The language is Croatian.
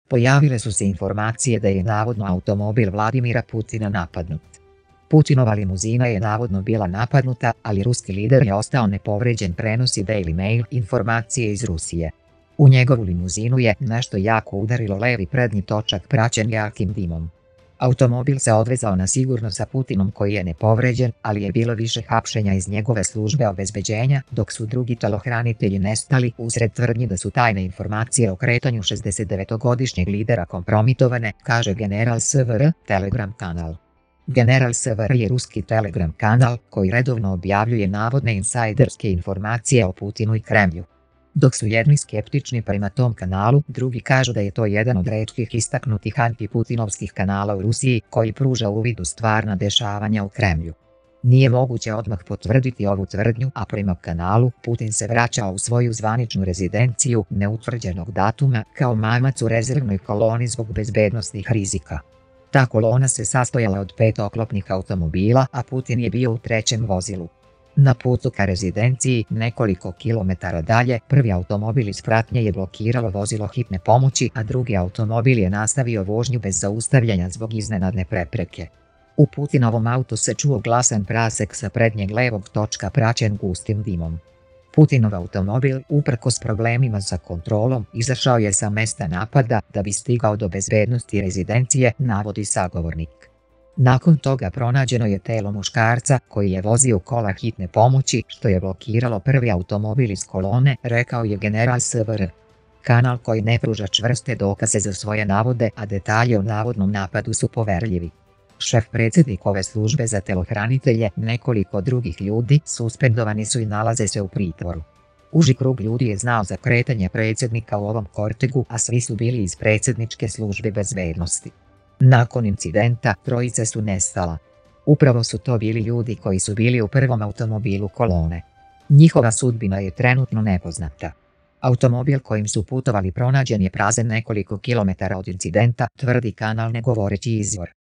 Pojavile su se informacije da je navodno automobil Vladimira Putina napadnut. Putinova limuzina je navodno bila napadnuta, ali ruski lider je ostao nepovređen, prenosi Daily Mail informacije iz Rusije. U njegovu limuzinu je nešto jako udarilo levi prednji točak praćen jakim dimom. Automobil se odvezao na sigurno sa Putinom koji je nepovređen, ali je bilo više hapšenja iz njegove službe obezbeđenja, dok su drugi telohranitelji nestali usred tvrdnji da su tajne informacije o kretanju 69-godišnjeg lidera kompromitovane, kaže General SVR, Telegram kanal. General SVR je ruski Telegram kanal koji redovno objavljuje navodne insajderske informacije o Putinu i Kremlju. Dok su jedni skeptični prema tom kanalu, drugi kažu da je to jedan od retkih istaknutih antiputinovskih kanala u Rusiji koji pruža uvid u stvarna dešavanja u Kremlju. Nije moguće odmah potvrditi ovu tvrdnju, a prema kanalu Putin se vraćao u svoju zvaničnu rezidenciju neutvrđenog datuma kao mamac u rezervnoj koloni zbog bezbednosnih rizika. Ta kolona se sastojala od 5 oklopnih automobila, a Putin je bio u trećem vozilu. Na putu ka rezidenciji, nekoliko kilometara dalje, prvi automobil iz pratnje je blokiralo vozilo hitne pomoći, a drugi automobil je nastavio vožnju bez zaustavljanja zbog iznenadne prepreke. U Putinovom autu se čuo glasan prasek sa prednjeg levog točka praćen gustim dimom. Putinov automobil, uprkos problemima sa kontrolom, izašao je sa mesta napada da bi stigao do bezbednosti rezidencije, navodi sagovornik. Nakon toga pronađeno je telo muškarca koji je vozio kola hitne pomoći, što je blokiralo prvi automobil iz kolone, rekao je general SVR. Kanal koji ne pruža čvrste dokaze za svoje navode, a detalji o navodnom napadu su poverljivi. Šef predsjednikove službe za telohranitelje, nekoliko drugih ljudi suspendovani su i nalaze se u pritvoru. Uži krug ljudi je znao za kretanje predsjednika u ovom kortegu, a svi su bili iz predsjedničke službe bezbednosti. Nakon incidenta, trojice su nestala. Upravo su to bili ljudi koji su bili u prvom automobilu kolone. Njihova sudbina je trenutno nepoznata. Automobil kojim su putovali pronađen je prazan nekoliko kilometara od incidenta, tvrdi kanal ne govoreći izvor.